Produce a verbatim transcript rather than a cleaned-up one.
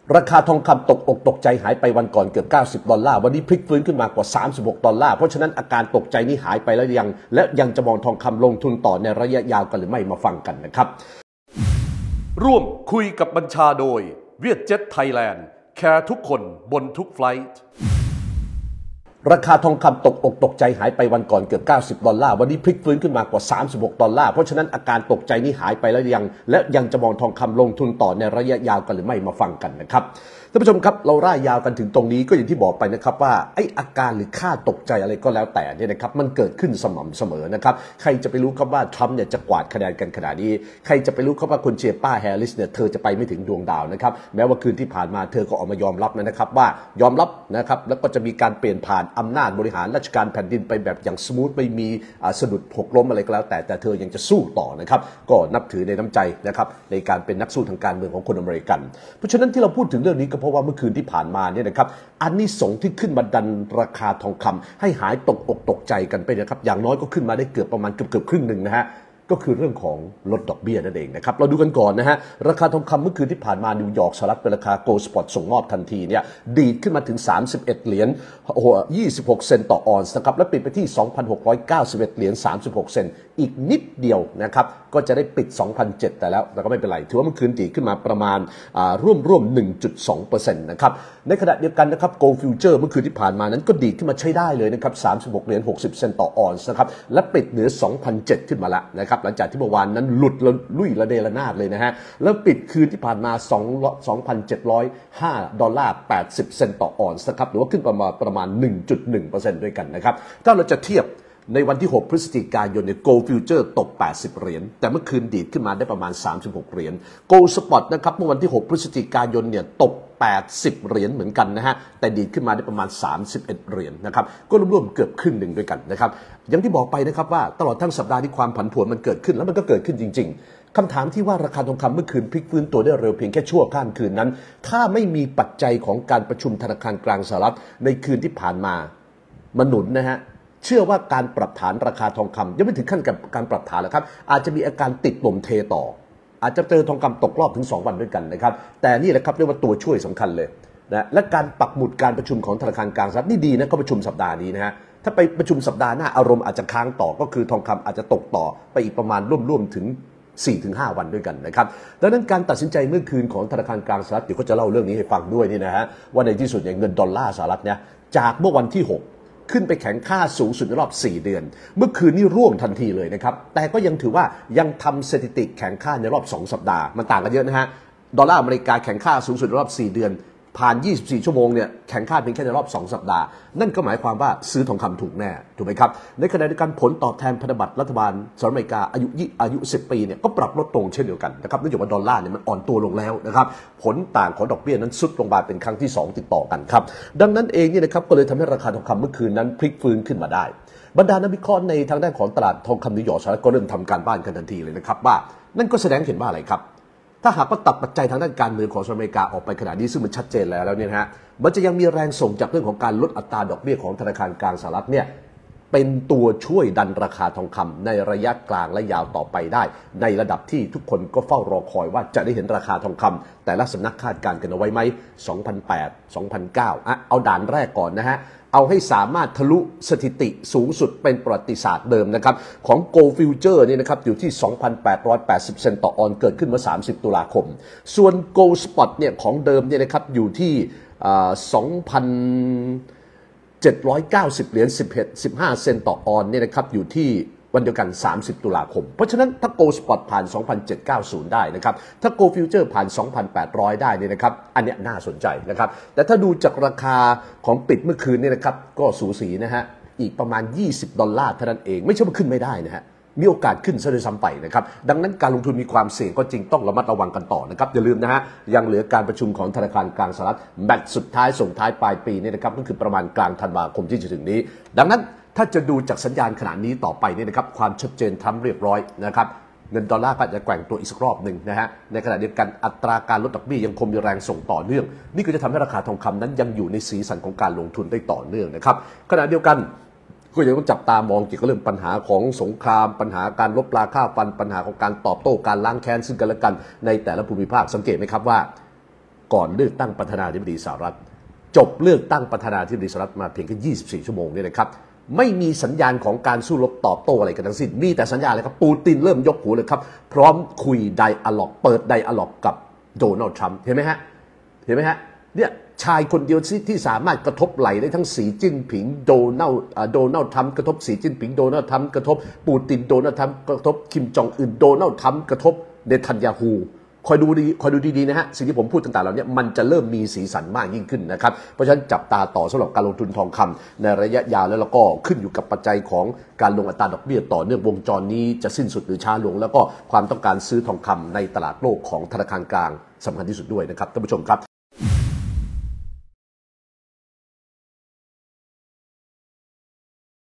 ราคาทองคำตกอกตกใจหายไปวันก่อนเกือบเก้าสิบดอลลาร์วันนี้พลิกฟื้นขึ้นมากว่าสามสิบหกดอลลาร์เพราะฉะนั้นอาการตกใจนี้หายไปแล้วยังและยังจะมองทองคำลงทุนต่อในระยะยาวกันหรือไม่มาฟังกันนะครับร่วมคุยกับบัญชาโดยเวียดเจ็ตไทยแลนด์แคร์ทุกคนบนทุกไฟลท์ราคาทองคำตกอกตกใจหายไปวันก่อนเกือบเก้าสิบดอลลาร์วันนี้พลิกฟื้นขึ้นมากว่าสามสิบหกดอลลาร์เพราะฉะนั้นอาการตกใจนี้หายไปแล้วยังและยังจะมองทองคำลงทุนต่อในระยะยาวกันหรือไม่มาฟังกันนะครับท่านผู้ชมครับเราร่ายยาวกันถึงตรงนี้ก็อย่างที่บอกไปนะครับว่าไอ้อาการหรือค่าตกใจอะไรก็แล้วแต่เนี่ยนะครับมันเกิดขึ้นสม่ำเสมอนะครับใครจะไปรู้ครับว่าทรัมป์เนี่ยจะกวาดคะแนนกันขนาดนี้ใครจะไปรู้ครับว่าคนเชียร์ป้าแฮร์ริสเนี่ยเธอจะไปไม่ถึงดวงดาวนะครับแม้ว่าคืนที่ผ่านมาเธอก็ออกมายอมรับนะครับว่ายอมรับนะครับแล้วก็จะมีการเปลี่ยนผ่านอำนาจบริหารราชการแผ่นดินไปแบบอย่างสมูทไม่มีสะดุดหกล้มอะไรก็แล้วแต่แต่เธอยังจะสู้ต่อนะครับก็นับถือในน้ำใจนะครับในการเป็นนักสู้ทางการเมืองของคนอเมริกันเพราะฉะนั้นที่เราพูดถึงเรื่องนี้ก็เพราะว่าเมื่อคืนที่ผ่านมาเนี่ยนะครับอันนี้สงที่ขึ้นมาดันราคาทองคำให้หายตกอกตกใจกันไปนะครับอย่างน้อยก็ขึ้นมาได้เกือบประมาณเกือบเกือบครึ่งหนึ่งนะฮะก็คือเรื่องของลดดอกเบี้ยนั่นเองนะครับเราดูกันก่อนนะฮะราคาทองคำเมื่อคืนที่ผ่านมานิวยอร์กสหรัฐเป็นราคาโกลด์สปอตส่งมอบทันทีเนี่ยดีดขึ้นมาถึงสามสิบเอ็ดเหรียญยี่สิบหกเซนต์ต่อออนซ์นะครับและปิดไปที่ สองพันหกร้อยเก้าสิบเอ็ดเหรียญสามสิบหกเซนต์อีกนิดเดียวนะครับก็จะได้ปิด สองพันเจ็ดร้อย แต่แล้วแต่ก็ไม่เป็นไรถือว่าเมื่อคืนดีขึ้นมาประมาณร่วมร่วม หนึ่งจุดสองเปอร์เซ็นต์ นะครับในขณะเดียวกันนะครับโกลด์ฟิวเจอร์เมื่อคืนที่ผ่านมานั้นก็ดีขึ้นมาใช้ได้เลยนะครับสามสิบหกเหรียญหกสิบเซนต์ต่อออนซ์นะครับและปิดเหนือ สองพันเจ็ดร้อย ขึ้นมาแล้วนะครับหลังจากที่เมื่อวานนั้นหลุดลุ่ยระเดระนาดเลยนะฮะแล้วปิดคืนที่ผ่านมา สองพันเจ็ดร้อยห้า ดอลลาร์ แปดสิบเซนต์ต่อออนซ์นะครับหรือว่าขึ้นประมาณประมาณ หนึ่งจุดหนึ่งเปอร์เซ็นต์ ด้วยกันนะครับถ้าเราจะเทียบในวันที่หกพฤศจิกายนเนี่ยโกลด์ฟิวเจอร์ตกแปดสิบเหรียญแต่เมื่อคืนดีดขึ้นมาได้ประมาณสามสิบหกเหรียญโกลด์สปอตนะครับเมื่อวันที่หกพฤศจิกายนเนี่ยตกแปดสิบเหรียญเหมือนกันนะฮะแต่ดีดขึ้นมาได้ประมาณสามสิบเอ็ดเหรียญนะครับก็รวมๆเกือบครึ่งหนึ่งด้วยกันนะครับอย่างที่บอกไปนะครับว่าตลอดทั้งสัปดาห์ที่ความผันผวนมันเกิดขึ้นแล้วมันก็เกิดขึ้นจริงๆคำถามที่ว่าราคาทองคำเมื่อคืนพลิกฟื้นตัวได้เร็วเพียงแค่ชั่วข้ามคืนนั้นถ้าไม่มีปัจจัยของการประชุมธนาคารกลางสหรัฐในคืนที่ผ่านมามาหนุนนะฮะเชื่อว่าการปรับฐานราคาทองคำยังไม่ถึงขั้นกับการปรับฐานแล้วครับอาจจะมีอาการติดลมเทต่ออาจจะเจอทองคำตกรอบถึงสองวันด้วยกันนะครับแต่นี่แหละครับเรียกว่าตัวช่วยสำคัญเลยนะและการปักหมุดการประชุมของธนาคารกลางสหรัฐนี่ดีนะเขาประชุมสัปดาห์นี้นะฮะถ้าไปประชุมสัปดาห์หน้าอารมณ์อาจจะค้างต่อก็คือทองคำอาจจะตกต่อไปอีกประมาณร่วมๆถึง สี่ถึงห้า วันด้วยกันนะครับดังนั้นการตัดสินใจเมื่อคืนของธนาคารกลางสหรัฐเดี๋ยวก็จะเล่าเรื่องนี้ให้ฟังด้วยนี่นะฮะว่าในที่สุดเนี่ยเงินดอลลาร์สหรัฐเนี่ยจากเมื่อวันที่หกขึ้นไปแข็งค่าสูงสุดในรอบสี่เดือนเมื่อคืนนี้ร่วงทันทีเลยนะครับแต่ก็ยังถือว่ายังทำสถิติแข็งค่าในรอบสองสัปดาห์มันต่างกันเยอะนะฮะดอลลาร์อเมริกาแข็งค่าสูงสุดในรอบสี่เดือนผ่านยี่สิบสี่ชั่วโมงเนี่ยแข็งค่าเพียงแค่ในรอบสองสัปดาห์นั่นก็หมายความว่าซื้อทองคำถูกแน่ถูกไหมครับในขณะเดียวกันผลตอบแทนพันธบัตรรัฐบาลสหรัฐอเมริกาอายุอายุสิบปีเนี่ยก็ปรับลดลงเช่นเดียวกันนะครับเนื่องจากว่าดอลลาร์เนี่ยมันอ่อนตัวลงแล้วนะครับผลต่างของดอกเบี้ยนั้นซุดลงมาเป็นครั้งที่สองติดต่อกันครับดังนั้นเองเนี่ยนะครับก็เลยทำให้ราคาทองคำเมื่อคืนนั้นพลิกฟื้นขึ้นมาได้บรรดานักวิเคราะห์ในทางด้านของตลาดทองคำนิวยอร์กสหรัฐก็เริ่มทำการบ้านกันทันทีเลยนะครับว่านั่นก็แสดงเห็นว่าอะไรครับถ้าหากว่าตัดปัจจัยทางด้านการเมืองของสหรัฐอเมริกาออกไปขนาดนี้ซึ่งมันชัดเจนแล้วแล้วเนี่ยนะฮะมันจะยังมีแรงส่งจากเรื่องของการลดอัตราดอกเบี้ยของธนาคารกลางสหรัฐเนี่ยเป็นตัวช่วยดันราคาทองคำในระยะกลางและยาวต่อไปได้ในระดับที่ทุกคนก็เฝ้ารอคอยว่าจะได้เห็นราคาทองคำแต่ละสำนักคาดการณ์กันเอาไว้ไหมสองพันแปด สองพันเก้าอ่ะเอาด่านแรกก่อนนะฮะเอาให้สามารถทะลุสถิติสูงสุดเป็นประวัติศาสตร์เดิมนะครับของ Gold Future นี่นะครับอยู่ที่ สองพันแปดร้อยแปดสิบ เซนต์ต่อออนซ์เกิดขึ้นเมื่อสามสิบตุลาคมส่วน Gold Spot เนี่ยของเดิมเนี่ยนะครับอยู่ที่ สองพันเจ็ดร้อยเก้าสิบ เหรียญสิบห้าเซนต์ต่อออนซ์เนี่ยนะครับอยู่ที่วันเดียวกันสามสิบตุลาคมเพราะฉะนั้นถ้า Gold Spot ผ่าน สองพันเจ็ดร้อยเก้าสิบ ได้นะครับถ้า Gold Future ผ่าน สองพันแปดร้อย ได้เนี่ยนะครับอันนี้น่าสนใจนะครับแต่ถ้าดูจากราคาของปิดเมื่อคืนเนี่ยนะครับก็สูสีนะฮะอีกประมาณยี่สิบดอลลาร์เท่านั้นเองไม่ใช่ว่าขึ้นไม่ได้นะฮะมีโอกาสขึ้นซะด้วยซ้ำไปนะครับดังนั้นการลงทุนมีความเสี่ยงก็จริงต้องระมัดระวังกันต่อนะครับอย่าลืมนะฮะยังเหลือการประชุมของธนาคารกลางสหรัฐแมตช์สุดท้ายส่งท้ายปลายปีนี่นะครับก็คือประมาณกลางธันวาคมที่จะถึงนี้ดังนั้นถ้าจะดูจากสัญญาณขณะนี้ต่อไปนี่นะครับความชัดเจนทำเรียบร้อยนะครับเงินดอลลาร์ก็จะแกว่งตัวอีกสักรอบหนึ่งนะฮะในขณะเดียวกันอัตราการลดดอกเบี้ยยังคงมีแรงส่งต่อเนื่องนี่ก็จะทำให้ราคาทองคำนั้นยังอยู่ในสีสันของการลงทุนได้ต่อเนื่องนะครับขณะเดียวกันก็ยังต้องจับตามองเกี่ยวกับเรื่องปัญหาของสงครามปัญหาการลบราค่าฟันปัญหาของการตอบโต้การล้างแค้นซึ่งกันและกันในแต่ละภูมิภาคสังเกตไหมครับว่าก่อนเลือกตั้งประธานาธิบดีสหรัฐจบเลือกตั้งประธานาธิบดีสหรัฐมาเพียงแค่ยี่สิบสี่ชั่วโมงเนี่ยนะครับไม่มีสัญญาณของการสู้รบตอบโต้อะไรกันทั้งสิ้นมีแต่สัญญาณเลยครับปูตินเริ่มยกหูเลยครับพร้อมคุยไดอะล็อกเปิดไดอะล็อกกับโดนัลด์ทรัมป์เห็นไหมฮะเห็นไหมฮะเนี่ยชายคนเดียวที่สามารถกระทบไหลได้ทั้งสีจิ้นผิงโดนัลด์โดนัลด์ทรัมป์กระทบสีจิ้นผิงโดนัลด์ทรัมป์กระทบปูตินโดนัลด์ทรัมป์กระทบคิมจองอึนโดนัลด์ทรัมป์กระทบเนทันยาฮูคอยดูดีคอยดูดีๆนะฮะสิ่งที่ผมพูดต่างๆเหล่านี้มันจะเริ่มมีสีสันมากยิ่งขึ้นนะครับเพราะฉะนั้นจับตาต่อสำหรับการลงทุนทองคำในระยะยาวแล้วเราก็ขึ้นอยู่กับปัจจัยของการลงอัตราดอกเบี้ยต่อเนื่องวงจรนี้จะสิ้นสุดหรือช้าลงแล้วก็ความต้องการซื้อทองคำในตลาดโลกของธนาคารกลางสำคัญที่สุดด้วยนะครับท่านผู้ชมครับ